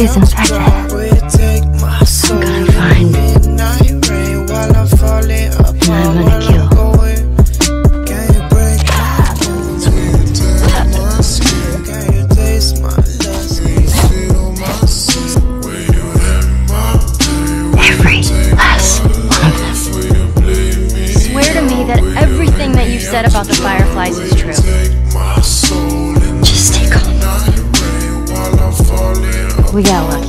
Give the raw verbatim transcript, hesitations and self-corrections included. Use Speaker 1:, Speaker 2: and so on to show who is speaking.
Speaker 1: is infected. I'm gonna find. And I'm gonna kill. Every last one of them.
Speaker 2: Swear to me that everything that you've said about the Fireflies is true.
Speaker 1: Just stay calm. We got lucky.